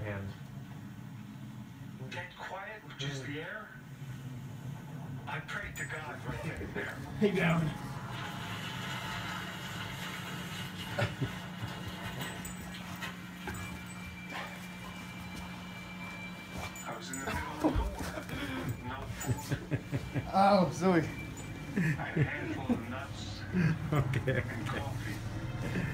hand. Get quiet with just the air? I pray to God right there. Hey, down. I was in the middle of nowhere. No food. Oh, Zoe. I had a handful of nuts Okay. and coffee.